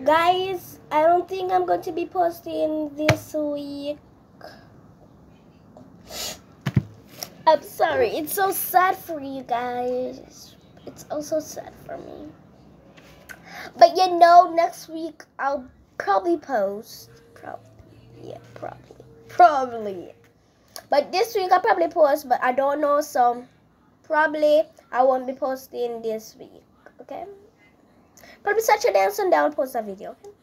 Guys, I don't think I'm going to be posting this week. I'm sorry. It's so sad for you guys. It's also sad for me. But you know, next week I'll probably post. Probably. But this week I'll probably post, but I don't know, so probably I won't be posting this week. Okay? Probably Saturday and Sunday I'll post a video. Okay?